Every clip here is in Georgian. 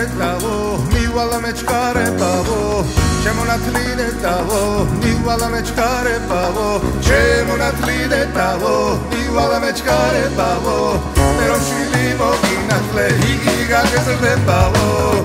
ნათლინეთავო მივალა მეჩქარებავო ჩემო ნათლინეთავო მივალა მეჩქარებავო ჩემო ნათლინეთავო მივალა მეჩქარებავო მე რომ შვილი მოგინათლე იგი გაგეზრდებავო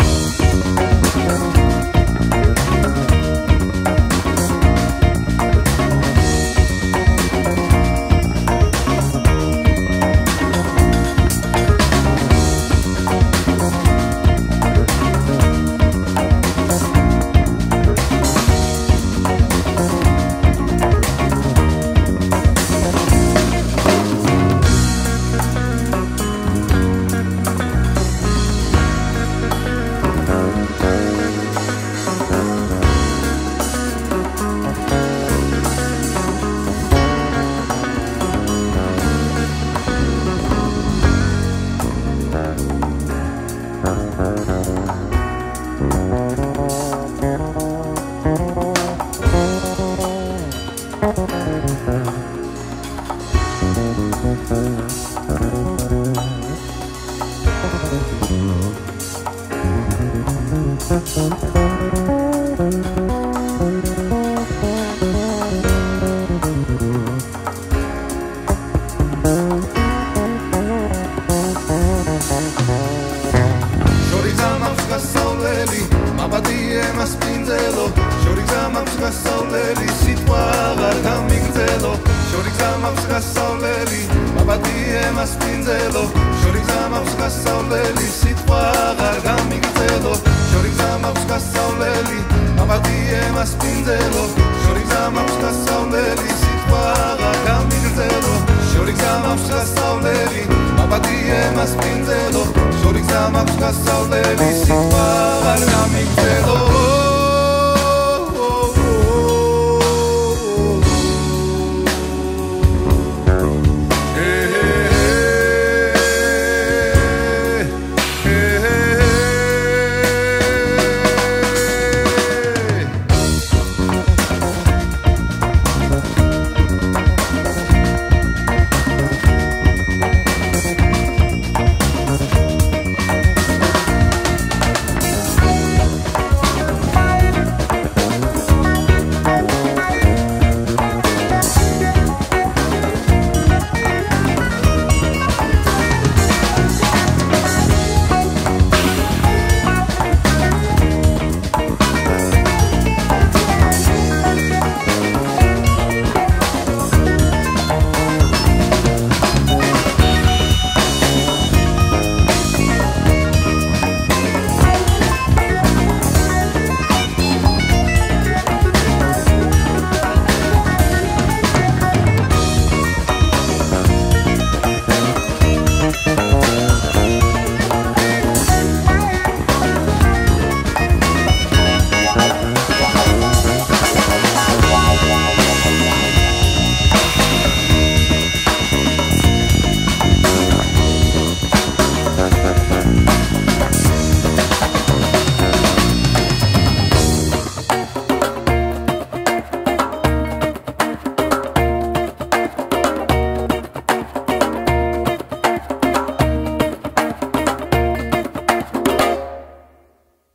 მასპინძელო შორი გზამავს გასავლელი სიტყვა აღარ გამიგრძელო შორი გზამავს გასავლელი მაბადიე მასპინძელო შორი გზამავს გასავლელი სიტყვა აღარ გამიგრძელო შორი გზამავს გასავლელი მაბადიე მასპინძელო შორი გზამავს გასავლელი სიტყვა აღარ გამიგრძელო შორი გზამავს გასავლელი მაბადიე მასპინძელო შორი გზამავს გასავლელი სიტყვა აღარ გამიგრძელო